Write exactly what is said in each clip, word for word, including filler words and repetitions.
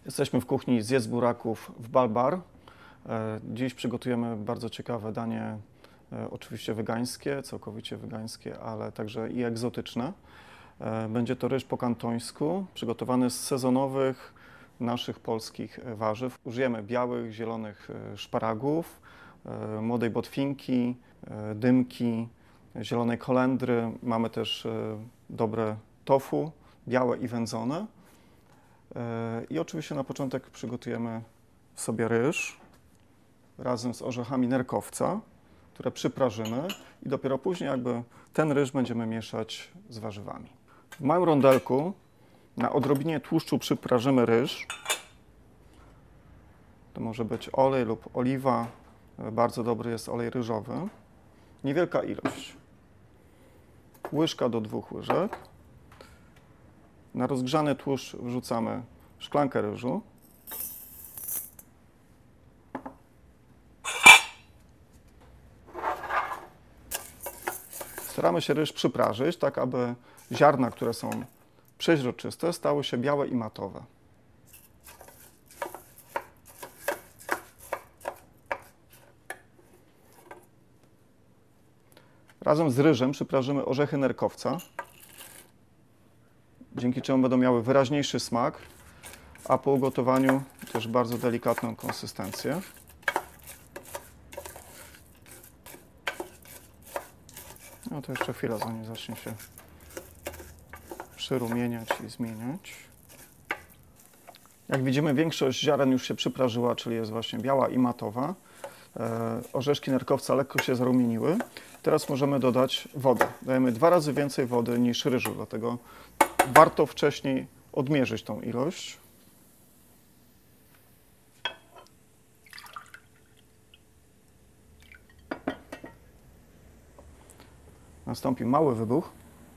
Jesteśmy w kuchni Zjedz Buraków w Balbar. Dziś przygotujemy bardzo ciekawe danie, oczywiście wegańskie, całkowicie wegańskie, ale także i egzotyczne. Będzie to ryż po kantońsku, przygotowany z sezonowych naszych polskich warzyw. Użyjemy białych, zielonych szparagów, młodej botwinki, dymki, zielonej kolendry. Mamy też dobre tofu, białe i wędzone. I oczywiście na początek przygotujemy sobie ryż razem z orzechami nerkowca, które przyprażymy i dopiero później jakby ten ryż będziemy mieszać z warzywami. W małym rondelku na odrobinie tłuszczu przyprażymy ryż. To może być olej lub oliwa. Bardzo dobry jest olej ryżowy. Niewielka ilość. Łyżka do dwóch łyżek. Na rozgrzany tłuszcz wrzucamy szklankę ryżu. Staramy się ryż przyprażyć, tak aby ziarna, które są przeźroczyste, stały się białe i matowe. Razem z ryżem przyprażymy orzechy nerkowca, dzięki czemu będą miały wyraźniejszy smak, a po ugotowaniu też bardzo delikatną konsystencję. No to jeszcze chwila, zanim zacznie się przyrumieniać i zmieniać. Jak widzimy, większość ziaren już się przyprażyła, czyli jest właśnie biała i matowa. E, orzeszki nerkowca lekko się zarumieniły. Teraz możemy dodać wodę. Dajemy dwa razy więcej wody niż ryżu, dlatego warto wcześniej odmierzyć tą ilość. Nastąpi mały wybuch.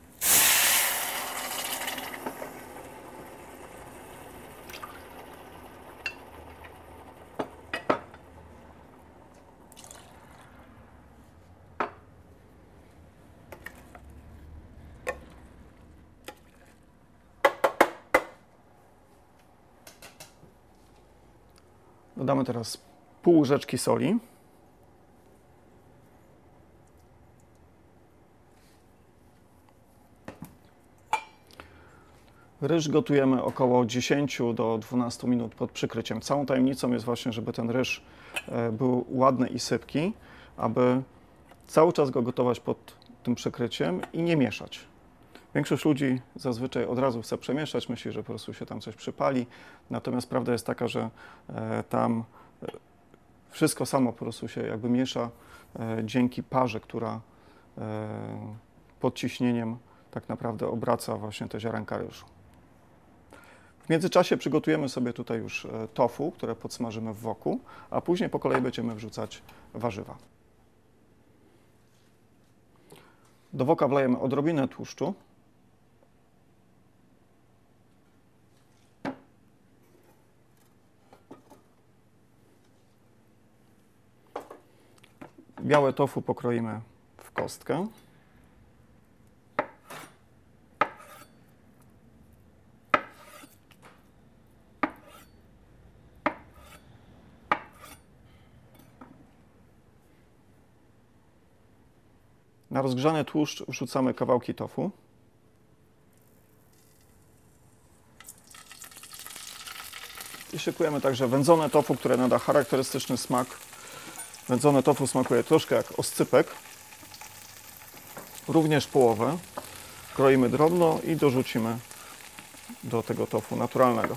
Dodamy teraz pół łyżeczki soli. Ryż gotujemy około dziesięć do dwunastu minut pod przykryciem. Całą tajemnicą jest właśnie, żeby ten ryż był ładny i sypki, aby cały czas go gotować pod tym przykryciem i nie mieszać. Większość ludzi zazwyczaj od razu chce przemieszać, myśli, że po prostu się tam coś przypali, natomiast prawda jest taka, że tam wszystko samo po prostu się jakby miesza dzięki parze, która pod ciśnieniem tak naprawdę obraca właśnie te ziarenka ryżu. W międzyczasie przygotujemy sobie tutaj już tofu, które podsmażymy w woku, a później po kolei będziemy wrzucać warzywa. Do woka wlejemy odrobinę tłuszczu. Białe tofu pokroimy w kostkę. Na rozgrzany tłuszcz wrzucamy kawałki tofu. I szykujemy także wędzone tofu, które nada charakterystyczny smak. Wędzone tofu smakuje troszkę jak oscypek. Również połowę kroimy drobno i dorzucimy do tego tofu naturalnego.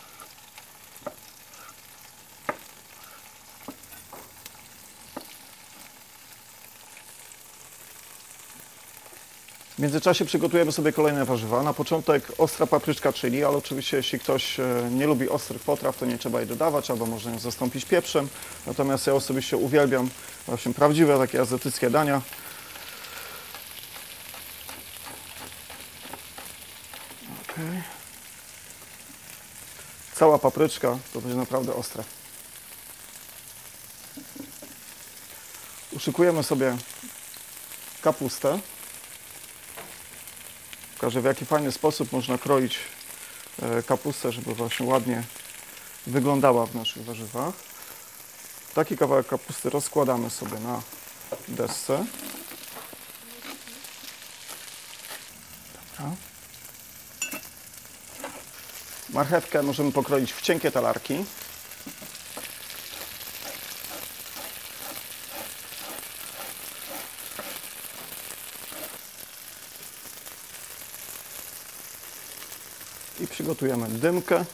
W międzyczasie przygotujemy sobie kolejne warzywa. Na początek ostra papryczka chili, ale oczywiście jeśli ktoś nie lubi ostrych potraw, to nie trzeba jej dodawać, albo można ją zastąpić pieprzem. Natomiast ja osobiście uwielbiam właśnie prawdziwe takie azjatyckie dania. Okay. Cała papryczka to będzie naprawdę ostre. Uszykujemy sobie kapustę. Pokażę, w jaki fajny sposób można kroić kapustę, żeby właśnie ładnie wyglądała w naszych warzywach. Taki kawałek kapusty rozkładamy sobie na desce. Dobra. Marchewkę możemy pokroić w cienkie talarki. I przygotujemy dymkę.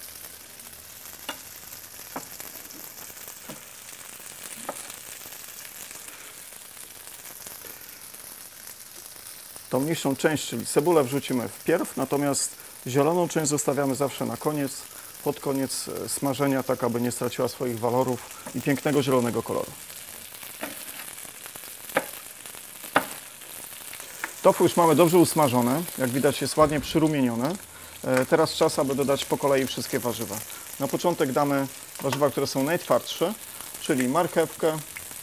Tą mniejszą część, czyli cebulę, wrzucimy wpierw, natomiast zieloną część zostawiamy zawsze na koniec, pod koniec smażenia, tak aby nie straciła swoich walorów i pięknego zielonego koloru. Tofu już mamy dobrze usmażone, jak widać jest ładnie przyrumienione. Teraz czas, aby dodać po kolei wszystkie warzywa. Na początek damy warzywa, które są najtwardsze, czyli marchewkę,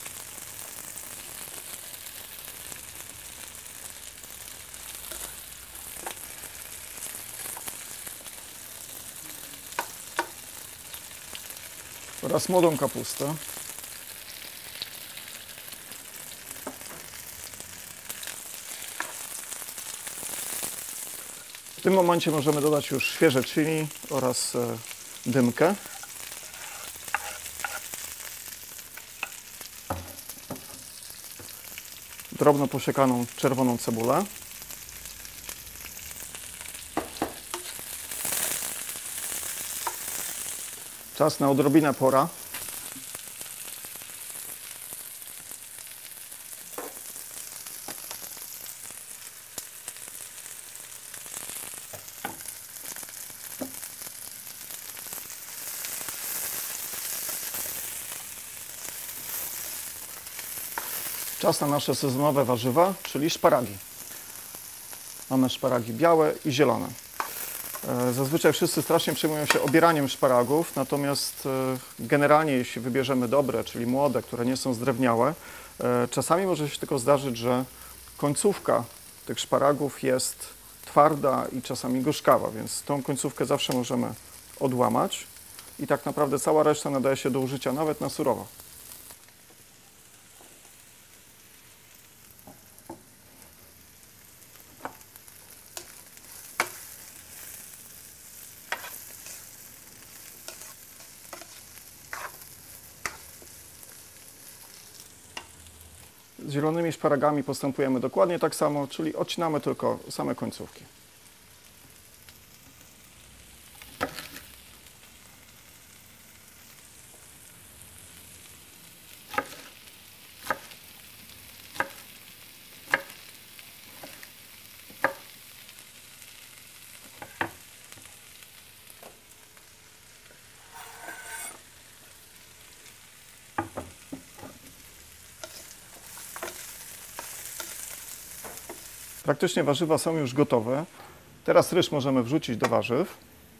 oraz młodą kapustę. W tym momencie możemy dodać już świeże chili oraz dymkę. Drobno posiekaną czerwoną cebulę. Czas na odrobinę pora. Czas na nasze sezonowe warzywa, czyli szparagi. Mamy szparagi białe i zielone. Zazwyczaj wszyscy strasznie przejmują się obieraniem szparagów, natomiast generalnie jeśli wybierzemy dobre, czyli młode, które nie są zdrewniałe, czasami może się tylko zdarzyć, że końcówka tych szparagów jest twarda i czasami gorzkawa, więc tą końcówkę zawsze możemy odłamać i tak naprawdę cała reszta nadaje się do użycia nawet na surowo. Z zielonymi szparagami postępujemy dokładnie tak samo, czyli odcinamy tylko same końcówki. Praktycznie warzywa są już gotowe. Teraz ryż możemy wrzucić do warzyw.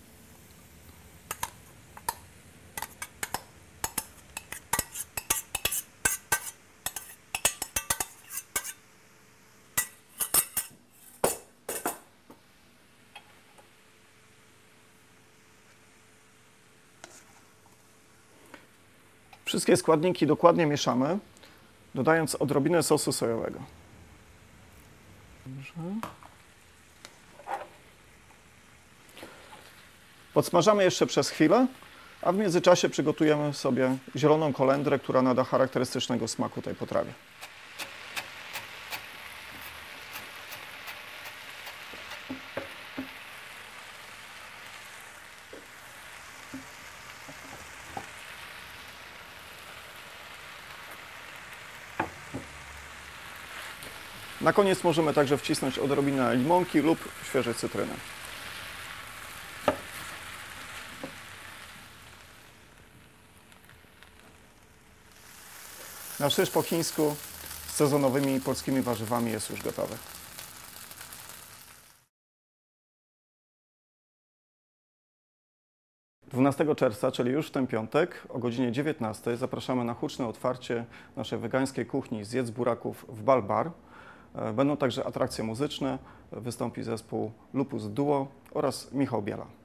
Wszystkie składniki dokładnie mieszamy, dodając odrobinę sosu sojowego. Dobrze. Podsmażamy jeszcze przez chwilę, a w międzyczasie przygotujemy sobie zieloną kolendrę, która nada charakterystycznego smaku tej potrawie. Na koniec możemy także wcisnąć odrobinę limonki lub świeżej cytryny. Nasz ryż po chińsku z sezonowymi polskimi warzywami jest już gotowy. dwunastego czerwca, czyli już w ten piątek o godzinie dziewiętnastej zapraszamy na huczne otwarcie naszej wegańskiej kuchni Zjedz Buraków w Bal Bar. Będą także atrakcje muzyczne, wystąpi zespół Lupus Duo oraz Michał Biela.